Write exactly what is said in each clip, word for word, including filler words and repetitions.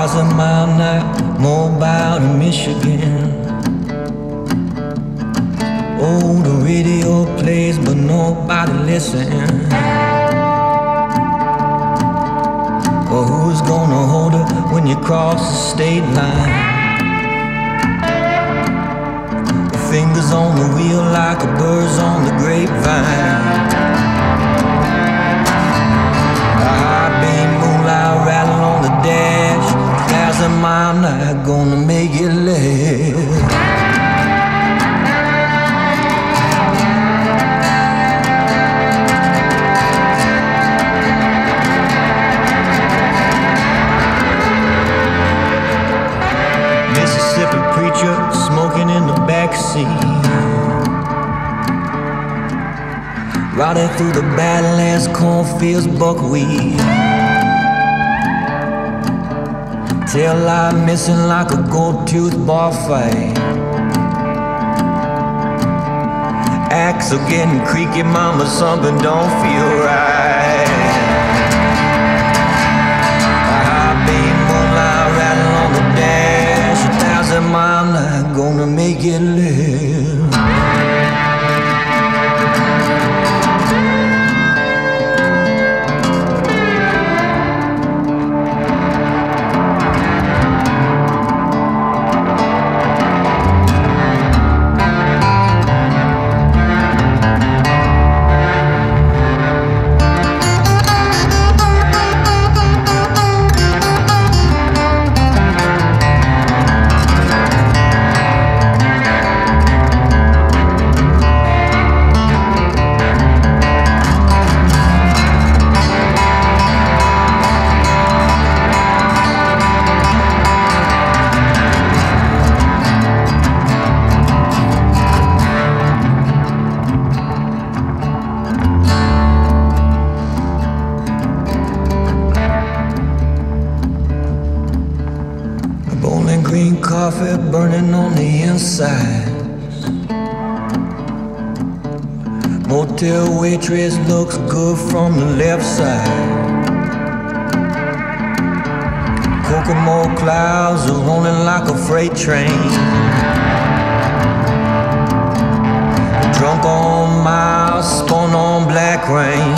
Thousand Mile Night, Mobile to Michigan. Oh, the radio plays, but nobody listens. Well, who's gonna hold her when you cross the state line? The fingers on the wheel like a bird's on the grapevine. A high beam moonlight rattle on the dash. Thousand Mile Night, gonna make it last. Mississippi preacher smoking in the backseat, riding through the Badlands, cornfields, buckwheat. Tail light missing like a gold-toothed bar fight. Axle getting creaky, mama, something don't feel right. A high beam moonlight rattle on the dash. A thousand mile night, gonna make it live. Green coffee burning on the inside. Motel waitress looks good from the left side. Kokomo clouds are rolling like a freight train. Drunk on miles, spun on black rain.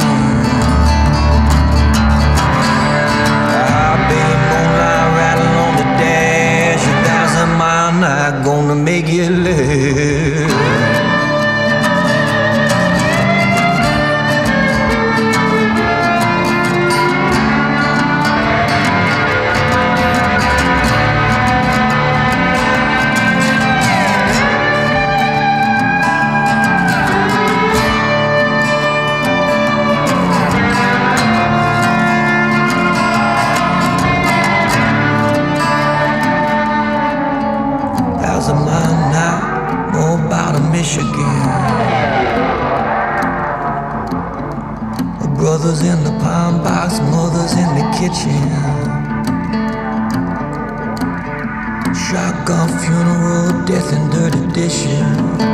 Not gonna make it live. Thousand Mile Night, Mobile to Michigan. Brothers in the pine box, mothers in the kitchen. Shotgun funeral, death and dirty dishes.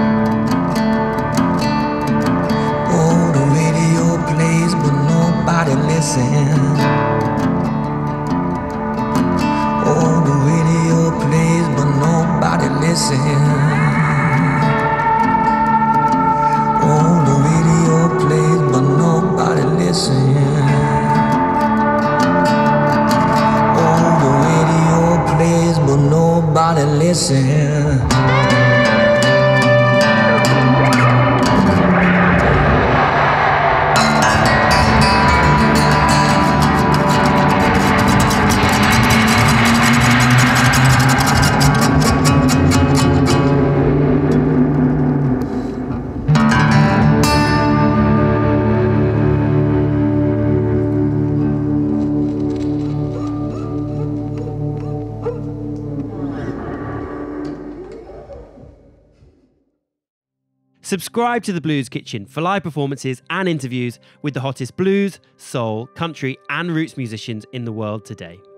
Oh, the radio plays, but nobody listens. Oh, the radio plays, but nobody listens. Oh, the radio plays, but nobody listens. Oh, the radio plays, but nobody listens. Subscribe to The Blues Kitchen for live performances and interviews with the hottest blues, soul, country and roots musicians in the world today.